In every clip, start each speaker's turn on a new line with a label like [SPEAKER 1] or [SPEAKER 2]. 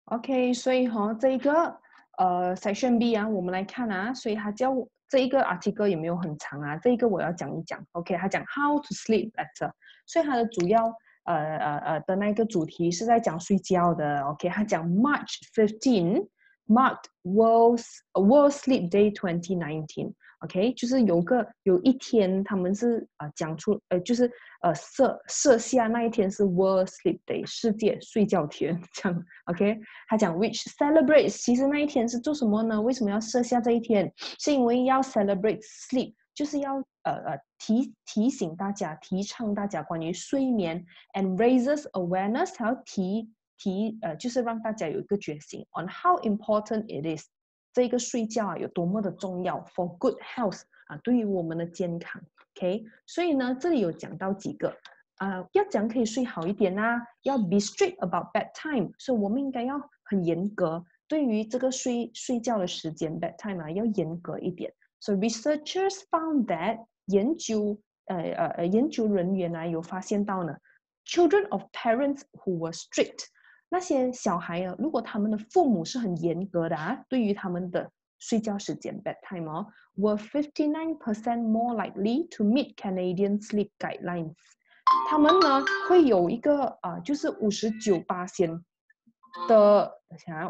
[SPEAKER 1] OK，所以这一个section B 啊，我们来看啊，所以它叫这一个 article 也没有很长啊，这一个我要讲一讲。OK，它讲 How to sleep better，所以它的主要的那个主题是在讲睡觉的。OK，它讲 March 15 marked World Sleep Day 2019。OK，就是有一天他们是讲出就是设下那一天是 World Sleep Day 世界睡觉天这样。OK，他讲 which celebrates， 其实那一天是做什么呢？为什么要设下这一天？是因为要 celebrate sleep， 就是要提醒大家、提倡大家关于睡眠 and raises awareness， 还要就是让大家有一个觉醒 on how important it is， 这个睡觉有多么的重要 for good health， 对于我们的健康。OK， 所以呢，这里有讲到几个。要讲可以睡好一点啊，要 be strict about bedtime， 所以我们应该要很严格，对于这个睡觉的时间 bedtime 要严格一点。So researchers found that 研究人员有发现到呢 ，children of parents who were strict， 那些小孩如果他们的父母是很严格的对于他们的睡觉时间 bedtime were 59% more likely to meet Canadian sleep guidelines。他们呢会有一个就是59%的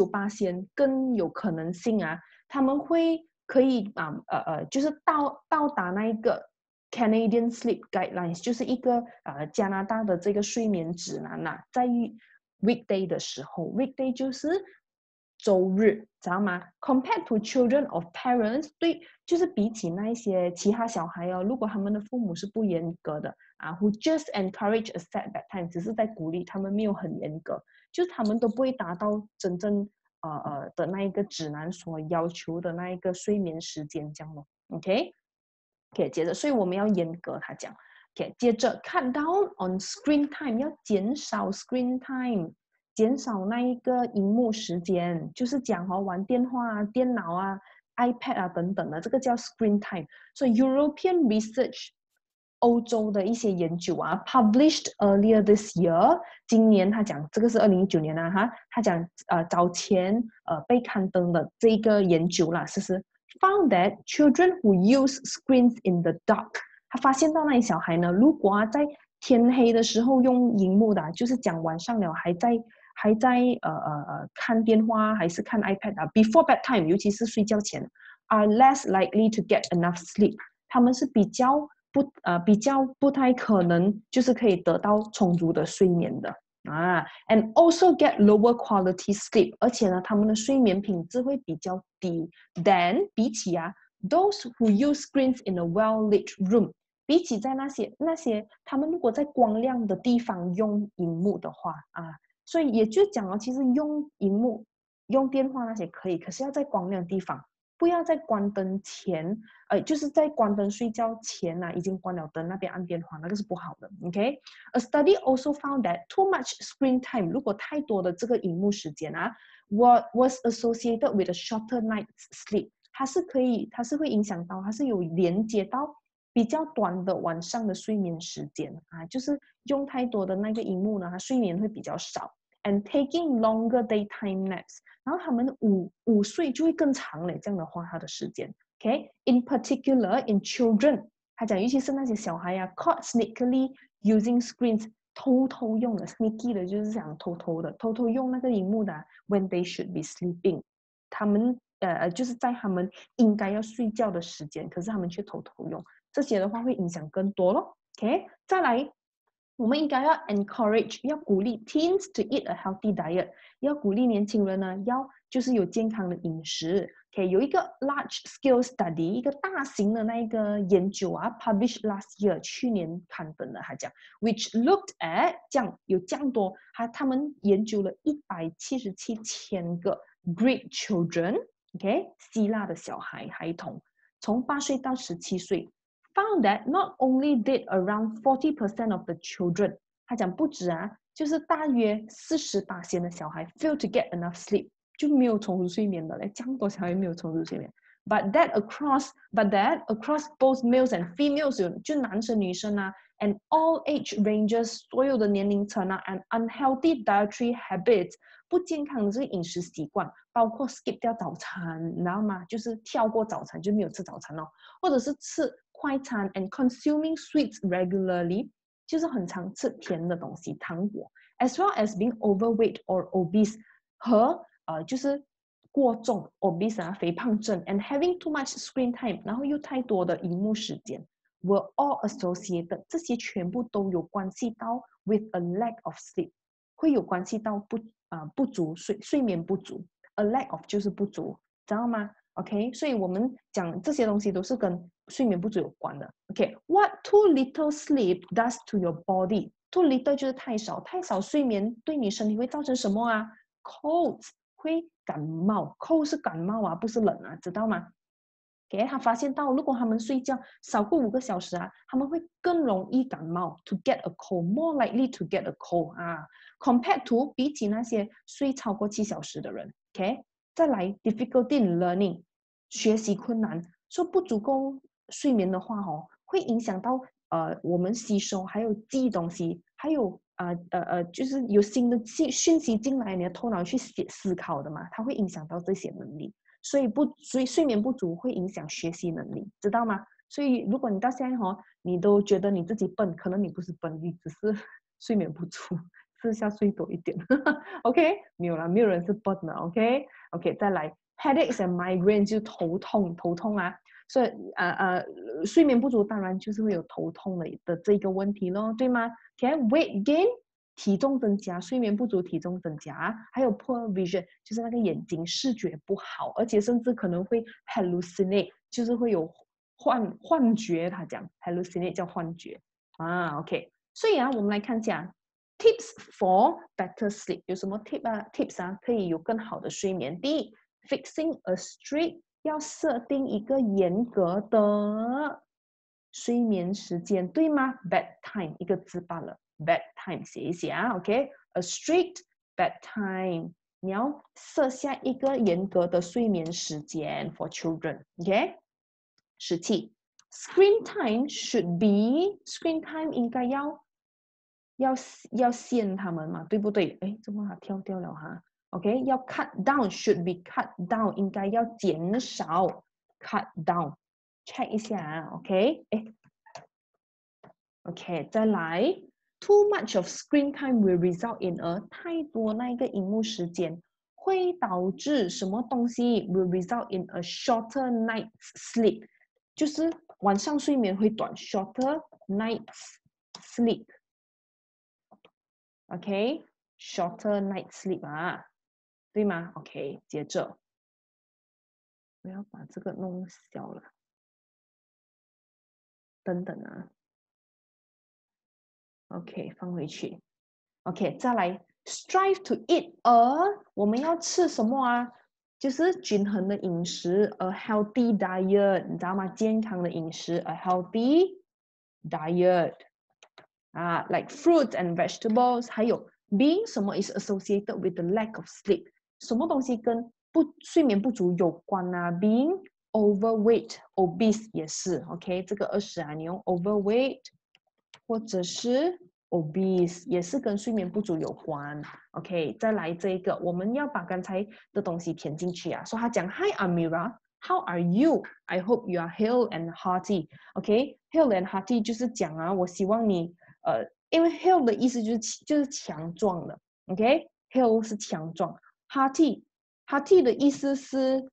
[SPEAKER 1] 59%更有可能性他们可以就是到达那一个 Canadian Sleep Guidelines， 就是一个加拿大的这个睡眠指南在 weekday 的时候 ，weekday 就是周日，知道吗 ？Compared to children of parents， 对，就是比起那一些其他小孩如果他们的父母是不严格的who just encourage a set bedtime， 只是在鼓励他们，没有很严格，就是他们都不会达到真正的那一个指南所要求的那一个睡眠时间这样咯。OK， 接着，所以我们要严格，他讲。OK， 接着 cut down on screen time， 要减少 screen time， 减少那一个荧幕时间，就是讲玩电话电脑iPad 等等的，这个叫 screen time。所以 European research， 欧洲的一些研究published earlier this year， 今年他讲这个是2019年他讲早前被刊登的这个研究啦，是 found that children who use screens in the dark， 他发现到那些小孩呢，如果在天黑的时候用荧幕的就是讲晚上了还在看电话还是看 iPad before bedtime， 尤其是睡觉前 are less likely to get enough sleep， 他们是比较不太可能就是可以得到充足的睡眠的and also get lower quality sleep， 而且呢，他们的睡眠品质会比较低 than 比起those who use screens in a well-lit room， 比起在那些他们如果在光亮的地方用荧幕的话所以也就讲其实用荧幕、用电话那些可以，可是要在光亮的地方。不要在关灯前，就是在关灯睡觉前已经关了灯，那边按电话，那个是不好的。OK，A study also found that too much screen time， 如果太多的这个荧幕时间was associated with a shorter night's sleep， 它是会影响到，它是有连接到比较短的晚上的睡眠时间就是用太多的那个荧幕呢，它睡眠会比较少。And taking longer daytime naps， 然后他们午睡就会更长嘞，这样的话他的时间 ，OK，in particular in children， 他讲尤其是那些小孩caught sneakily using screens， 偷偷用的 sneaky 的就是讲偷偷用那个荧幕的when they should be sleeping， 他们就是在他们应该要睡觉的时间，可是他们却偷偷用，这些的话会影响更多咯。OK， 再来。我们应该要 encourage， 要鼓励 teens to eat a healthy diet， 要鼓励年轻人呢，就是有健康的饮食。OK， 有一个 large scale study， 一个大型的那个研究published last year， 去年刊登的，他讲 which looked at 有这样多，他们研究了177,000个 Greek children，OK， 希腊的孩童，从8岁到17岁。Found that not only did around 40% of the children， 他讲不止就是大约40%的小孩 fail to get enough sleep， 就没有充足睡眠的，这样多小孩没有充足睡眠。But that across both males and females， 就男生女生 and all age ranges 所有的年龄层啊 and unhealthy dietary habits 不健康的这个饮食习惯，包括 skip 掉早餐，你知道吗？就是跳过早餐，就没有吃早餐哦，或者是吃快餐 and consuming sweets regularly， 就是很常吃甜的东西，糖果 ，as well as being overweight or obese 和就是过重 obese 啊肥胖症 and having too much screen time， 然后又太多的荧幕时间 were all associated， 这些全部都有关系到 with a lack of sleep， 会有关系到不足睡眠不足 ，a lack of 就是不足，知道吗 ？OK， 所以我们讲这些东西都是跟睡眠不足有关的。OK，what too little sleep does to your body？ Too little 就是太少，太少睡眠对你身体会造成什么啊 ？Colds 会感冒 ，cold 是感冒啊，不是冷啊，知道吗？给他发现到，如果他们睡觉少过5个小时啊，他们会更容易感冒 ，to get a cold，more likely to get a cold 啊 ，compared to 比起那些睡超过7小时的人 ，OK， 再来 difficulty in learning， 学习困难，说不足够睡眠的话哦，会影响到我们吸收还有记忆东西，还有就是有新的讯息进来，你的头脑去思考的嘛，它会影响到这些能力。所以睡眠不足会影响学习能力，知道吗？所以如果你到现在你都觉得你自己笨，可能你不是笨，你只是睡眠不足，试下睡多一点。OK， 没有啦，没有人是笨的。OK， 再来 headaches and migraine 就头痛啊，所以睡眠不足当然就是会有头痛的这个问题咯，对吗 ？OK，weight gain。体重增加，睡眠不足，体重增加，还有 poor vision， 就是那个眼睛视觉不好，而且甚至可能会 hallucinate， 就是会有幻觉。他讲 hallucinate 叫幻觉啊。OK， 所以我们来看一下 tips for better sleep 有什么 tips 啊，可以有更好的睡眠。第一 ，fixing a strict 要设定一个严格的睡眠时间，对吗 ？bedtime 一个字罢了。bedtime 写一写啊 ，OK，a strict bedtime， 你要设下一个严格的睡眠时间 for children，OK， 17 ，screen time should be screen time 应该要限他们嘛，对不对？哎，怎么它跳掉了哈 ？OK， 要 cut down should be cut down 应该要减少 cut down， check 一下啊 ，OK， 哎 ，OK， 再来。Too much of screen time will result in a 太多那个荧幕时间会导致什么东西 will result in a shorter night's sleep， 就是晚上睡眠会短 shorter night's sleep。OK，shorter night sleep 啊，对吗 ？OK， 接着我要把这个弄小了，等等啊。OK， 放回去。OK， 再来 ，strive to eat a， 我们要吃什么啊？就是均衡的饮食 ，a healthy diet， 你知道吗？健康的饮食 ，a healthy diet， 啊 ，like fruits and vegetables， 还有 being 什么 is associated with the lack of sleep， 什么东西跟睡眠不足有关啊 ？being overweight、obese 也是 ，OK， 这个20啊，你用 overweight 或者是 obese 也是跟睡眠不足有关。OK， 再来这一个，我们要把刚才的东西填进去啊。说他讲 Hi Amira，How are you? I hope you are hale and hearty. OK，hale and hearty 就是讲啊，我希望你因为 hale 的意思就是强壮的。OK，hale 是强壮 ，hearty 的意思是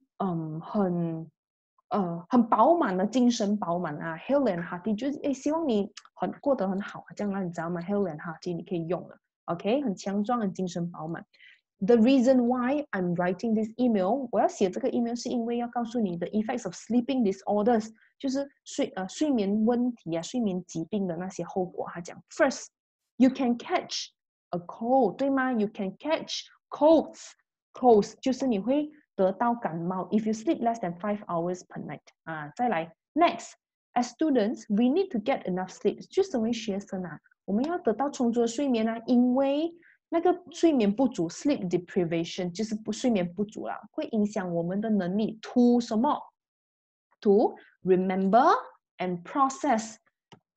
[SPEAKER 1] 很饱满的精神饱满啊 ，hale and hearty 就是希望你过得很好啊，这样啊，你知道吗 ？hale and hearty 你可以用了 ，OK， 很强壮，很精神饱满。The reason why I'm writing this email， 我要写这个 email 是因为要告诉你的 effects of sleeping disorders， 就是睡眠问题啊，睡眠疾病的那些后果。他讲 ，First, you can catch a cold， 对吗 ？You can catch colds 就是你会得到感冒 if you sleep less than 5 hours per night 啊，再来 next as students we need to get enough sleep 就身为学生啊，我们要得到充足的睡眠啊，因为那个睡眠不足 sleep deprivation 就是睡眠不足啦，会影响我们的能力 to 什么 to remember and process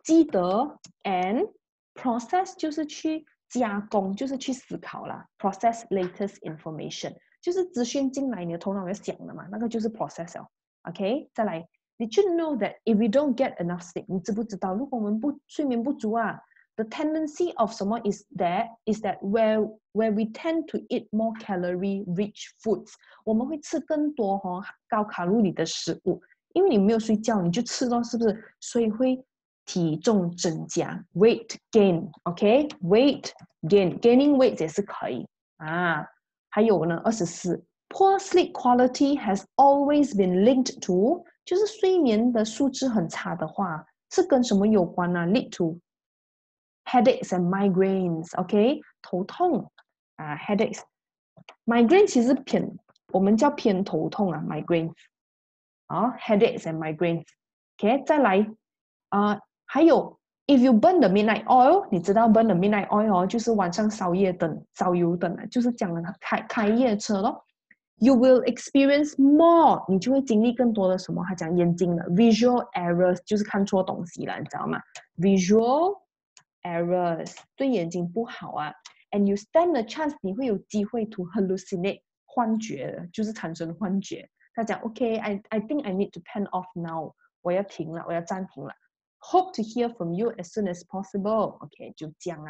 [SPEAKER 1] 记得 and process 就是去加工，就是去思考啦。process latest information 就是资讯进来，你的头脑要想的嘛，那个就是 process 哦。OK， 再来。Did you know that if we don't get enough sleep， 你知不知道，如果我们睡眠不足啊 ，the tendency of 什么 is that where we tend to eat more calorie-rich foods， 我们会吃更多高卡路里的食物，因为你没有睡觉，你就吃咯，是不是？所以会体重增加 ，weight gain，OK，weight gain，gaining weight 也是可以啊。还有呢，24 ，poor sleep quality has always been linked to。就是睡眠的素质很差的话，是跟什么有关呢 ？Lead to headaches and migraines，OK， 头痛啊 ，headaches，migraine 其实我们叫偏头痛啊 ，migraines， 啊 ，headaches and migraines，OK， 再来还有 if you burn the midnight oil， 你知道 burn the midnight oil 就是晚上烧夜灯、烧油灯啊，就是讲了开夜车咯。You will experience more， 你就会经历更多的什么？他讲眼睛的 visual errors， 就是看错东西了，你知道吗 ？visual errors 对眼睛不好啊。And you stand a chance， 你会有机会 to hallucinate 幻觉，就是产生幻觉。他讲 OK，I think I need to turn off now， 我要停了，我要暂停了。Hope to hear from you as soon as possible。OK， 就讲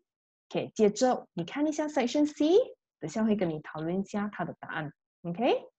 [SPEAKER 1] 啊。OK，接着你看一下 Section C。等下会跟你讨论一下它的答案 ，OK？